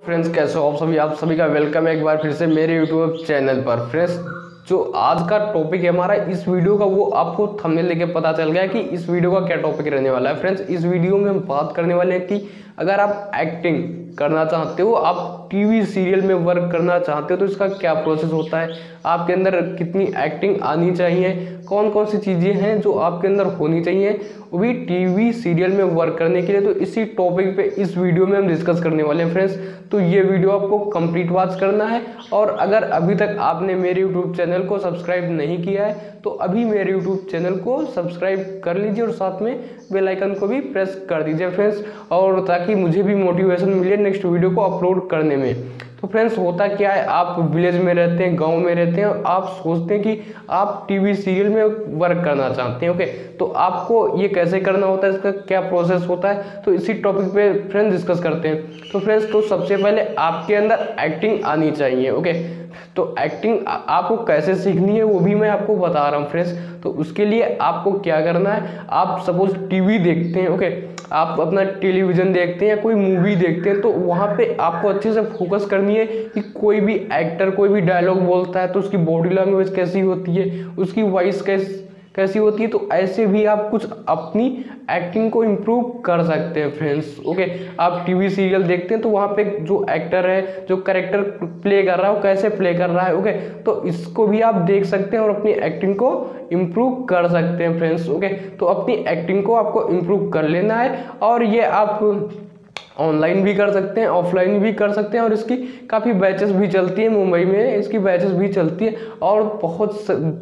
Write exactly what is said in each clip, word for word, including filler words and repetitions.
Friends, कैसे हो आप सभी आप सभी का वेलकम है एक बार फिर से मेरे यूट्यूब चैनल पर। फ्रेंड्स, जो आज का टॉपिक है हमारा इस वीडियो का, वो आपको थंबनेल देख के पता चल गया कि इस वीडियो का क्या टॉपिक रहने वाला है। फ्रेंड्स, इस वीडियो में हम बात करने वाले हैं कि अगर आप एक्टिंग करना चाहते हो, आप टीवी सीरियल में वर्क करना चाहते हो, तो इसका क्या प्रोसेस होता है, आपके अंदर कितनी एक्टिंग आनी चाहिए, कौन कौन सी चीज़ें हैं जो आपके अंदर होनी चाहिए, वो भी टीवी सीरियल में वर्क करने के लिए। तो इसी टॉपिक पे इस वीडियो में हम डिस्कस करने वाले हैं फ्रेंड्स। तो ये वीडियो आपको कंप्लीट वॉच करना है, और अगर अभी तक आपने मेरे यूट्यूब चैनल को सब्सक्राइब नहीं किया है तो अभी मेरे यूट्यूब चैनल को सब्सक्राइब कर लीजिए और साथ में बेल आइकन को भी प्रेस कर दीजिए फ्रेंड्स, और ताकि मुझे भी मोटिवेशन मिले नेक्स्ट वीडियो को अपलोड करने में। तो फ्रेंड्स, होता क्या है, आप विलेज में रहते हैं, गांव में रहते हैं, और आप सोचते हैं कि आप टीवी सीरियल में वर्क करना चाहते हैं। ओके, तो आपको ये कैसे करना होता है, इसका क्या प्रोसेस होता है, तो इसी टॉपिक पे फ्रेंड्स डिस्कस करते हैं। तो फ्रेंड्स, तो सबसे पहले आपके अंदर एक्टिंग आनी चाहिए। ओके, तो एक्टिंग आपको कैसे सीखनी है वो भी मैं आपको बता रहा हूँ फ्रेंड्स। तो उसके लिए आपको क्या करना है, आप सपोज टीवी देखते हैं, ओके, आप अपना टेलीविज़न देखते हैं या कोई मूवी देखते हैं, तो वहाँ पे आपको अच्छे से फोकस करनी है कि कोई भी एक्टर कोई भी डायलॉग बोलता है तो उसकी बॉडी लैंग्वेज कैसी होती है, उसकी वॉइस कैसी कैसी होती है। तो ऐसे भी आप कुछ अपनी एक्टिंग को इम्प्रूव कर सकते हैं फ्रेंड्स। ओके, आप टीवी सीरियल देखते हैं तो वहाँ पे जो एक्टर है, जो कैरेक्टर प्ले कर रहा है, वो कैसे प्ले कर रहा है। ओके, तो इसको भी आप देख सकते हैं और अपनी एक्टिंग को इम्प्रूव कर सकते हैं फ्रेंड्स। ओके, तो अपनी एक्टिंग को आपको इम्प्रूव कर लेना है, और ये आप ऑनलाइन भी कर सकते हैं, ऑफलाइन भी कर सकते हैं, और इसकी काफ़ी बैचेस भी चलती है। मुंबई में इसकी बैचेस भी चलती है, और बहुत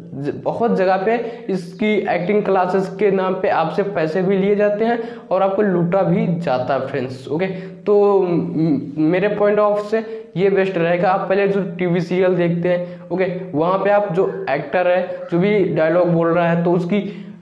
बहुत जगह पे इसकी एक्टिंग क्लासेस के नाम पे आपसे पैसे भी लिए जाते हैं और आपको लूटा भी जाता है फ्रेंड्स। ओके, तो मेरे पॉइंट ऑफ से ये बेस्ट रहेगा, आप पहले जो टीवी सीरियल देखते हैं, ओके, वहाँ पे आप जो एक्टर है, जो भी डायलॉग बोल रहा है, तो उसकी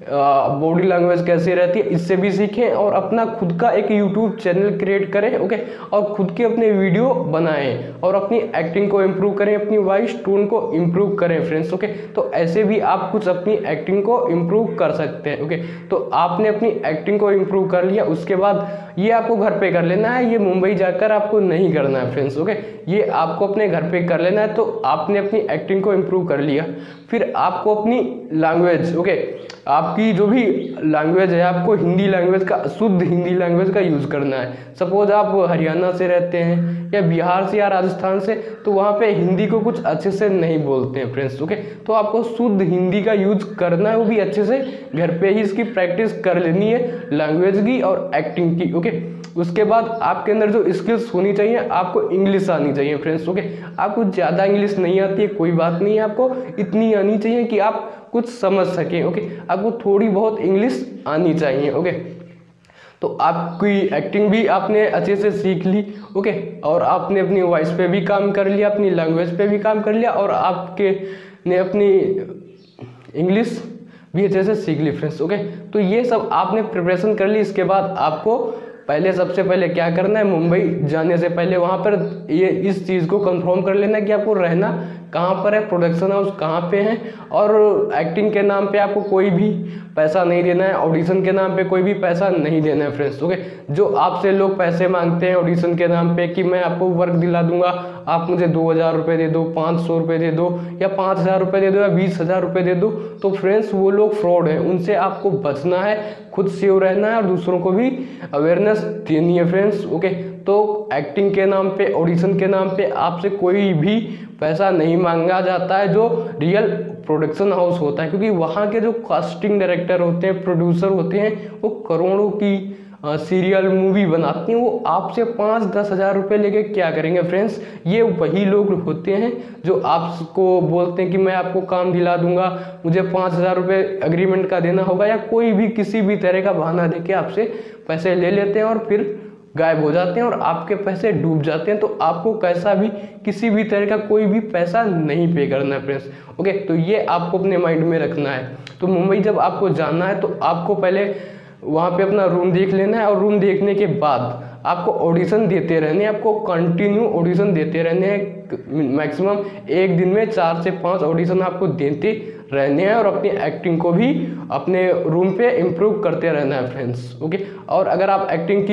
बॉडी लैंग्वेज कैसी रहती है, इससे भी सीखें, और अपना खुद का एक यूट्यूब चैनल क्रिएट करें। ओके, और खुद के अपने वीडियो बनाएं और अपनी एक्टिंग को इम्प्रूव करें, अपनी वॉइस टोन को इम्प्रूव करें फ्रेंड्स। ओके, तो ऐसे भी आप कुछ अपनी एक्टिंग को इम्प्रूव कर सकते हैं। ओके, तो आपने अपनी एक्टिंग को इम्प्रूव कर लिया, उसके बाद ये आपको घर पे कर लेना है, ये मुंबई जाकर आपको नहीं करना है फ्रेंड्स। ओके, ये आपको अपने घर पे कर लेना है। तो आपने अपनी एक्टिंग को इम्प्रूव कर लिया, फिर आपको अपनी लैंग्वेज, ओके, आपकी जो भी लैंग्वेज है, आपको हिंदी लैंग्वेज का, शुद्ध हिंदी लैंग्वेज का यूज़ करना है। सपोज आप हरियाणा से रहते हैं या बिहार से या राजस्थान से, तो वहाँ पे हिंदी को कुछ अच्छे से नहीं बोलते हैं फ्रेंड्स। ओके, तो आपको शुद्ध हिंदी का यूज़ करना है, वो भी अच्छे से घर पे ही इसकी प्रैक्टिस कर लेनी है, लैंग्वेज की और एक्टिंग की। ओके, उसके बाद आपके अंदर जो स्किल्स होनी चाहिए, आपको इंग्लिश आनी चाहिए फ्रेंड्स। ओके, आपको ज़्यादा इंग्लिश नहीं आती है, कोई बात नहीं है, आपको इतनी आनी चाहिए कि आप कुछ समझ सकें। ओके, आपको थोड़ी बहुत इंग्लिश आनी चाहिए। ओके, तो आपकी एक्टिंग भी आपने अच्छे से सीख ली। ओके, और आपने अपनी वॉइस पे भी काम कर लिया, अपनी लैंग्वेज पे भी काम कर लिया, और आपके ने अपनी इंग्लिश भी अच्छे से सीख ली फ्रेंड्स। ओके, तो ये सब आपने प्रिपरेशन कर ली। इसके बाद आपको पहले सबसे पहले क्या करना है, मुंबई जाने से पहले वहाँ पर ये इस चीज़ को कंफर्म कर लेना कि आपको रहना कहाँ पर है, प्रोडक्शन हाउस कहाँ पे है, और एक्टिंग के नाम पे आपको कोई भी पैसा नहीं देना है, ऑडिशन के नाम पे कोई भी पैसा नहीं देना है फ्रेंड्स। ओके, जो आपसे लोग पैसे मांगते हैं ऑडिशन के नाम पे कि मैं आपको वर्क दिला दूंगा, आप मुझे दो हज़ार रुपये दे दो, पाँच सौ रुपये दे दो, या पाँच हज़ार रुपये दे दो, या बीस हज़ार रुपये दे दो, तो फ्रेंड्स वो लोग फ्रॉड है, उनसे आपको बचना है, खुद सेव रहना है, और दूसरों को भी अवेयरनेस देनी है फ्रेंड्स। ओके, तो एक्टिंग के नाम पे, ऑडिशन के नाम पे आपसे कोई भी पैसा नहीं मांगा जाता है जो रियल प्रोडक्शन हाउस होता है, क्योंकि वहाँ के जो कास्टिंग डायरेक्टर होते हैं, प्रोड्यूसर होते हैं, वो करोड़ों की सीरियल मूवी बनाती हैं, वो आपसे पाँच दस हज़ार रुपये लेके क्या करेंगे फ्रेंड्स। ये वही लोग होते हैं जो आपको बोलते हैं कि मैं आपको काम दिला दूंगा, मुझे पाँच हज़ार रुपये एग्रीमेंट का देना होगा, या कोई भी किसी भी तरह का बहाना देके आपसे पैसे ले लेते हैं और फिर गायब हो जाते हैं और आपके पैसे डूब जाते हैं। तो आपको कैसा भी किसी भी तरह का कोई भी पैसा नहीं पे करना है फ्रेंड्स। ओके, तो ये आपको अपने माइंड में रखना है। तो मुंबई जब आपको जाना है तो आपको पहले वहाँ पे अपना रूम देख लेना है, और रूम देखने के बाद आपको ऑडिशन देते रहने हैं, आपको कंटिन्यू ऑडिशन देते रहने हैं। मैक्सिमम एक दिन में चार से पाँच ऑडिशन आपको देते रहने हैं, और अपनी एक्टिंग को भी अपने रूम पे इम्प्रूव करते रहना है फ्रेंड्स। ओके, और अगर आप एक्टिंग की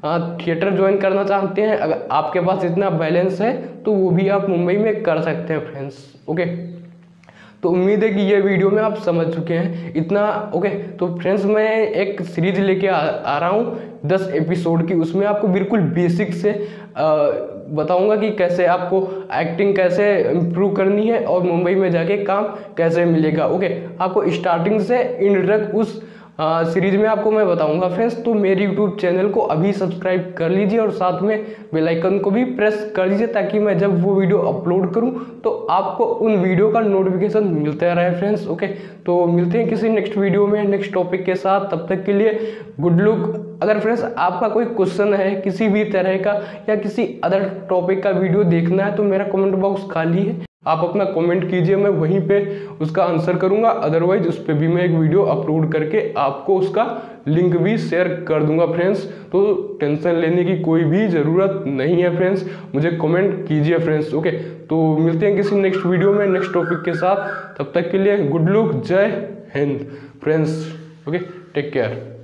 थिएटर ज्वाइन करना चाहते हैं, अगर आपके पास इतना बैलेंस है तो वो भी आप मुंबई में कर सकते हैं फ्रेंड्स। ओके, तो उम्मीद है कि ये वीडियो में आप समझ चुके हैं इतना। ओके, तो फ्रेंड्स मैं एक सीरीज लेके आ, आ रहा हूँ दस एपिसोड की, उसमें आपको बिल्कुल बेसिक से आ, बताऊंगा कि कैसे आपको एक्टिंग कैसे इम्प्रूव करनी है और मुंबई में जाके काम कैसे मिलेगा। ओके, आपको स्टार्टिंग से एंड तक उस सीरीज में आपको मैं बताऊंगा फ्रेंड्स। तो मेरे यूट्यूब चैनल को अभी सब्सक्राइब कर लीजिए और साथ में बेल आइकन को भी प्रेस कर लीजिए, ताकि मैं जब वो वीडियो अपलोड करूं तो आपको उन वीडियो का नोटिफिकेशन मिलता रहे फ्रेंड्स। ओके, तो मिलते हैं किसी नेक्स्ट वीडियो में नेक्स्ट टॉपिक के साथ, तब तक के लिए गुड लुक। अगर फ्रेंड्स आपका कोई क्वेश्चन है किसी भी तरह का या किसी अदर टॉपिक का वीडियो देखना है तो मेरा कमेंट बॉक्स खाली है, आप अपना कमेंट कीजिए, मैं वहीं पे उसका आंसर करूंगा। अदरवाइज उस पर भी मैं एक वीडियो अपलोड करके आपको उसका लिंक भी शेयर कर दूंगा फ्रेंड्स। तो टेंशन लेने की कोई भी ज़रूरत नहीं है फ्रेंड्स, मुझे कमेंट कीजिए फ्रेंड्स। ओके, तो मिलते हैं किसी नेक्स्ट वीडियो में नेक्स्ट टॉपिक के साथ, तब तक के लिए गुड लुक, जय हिंद फ्रेंड्स। Okay, take care.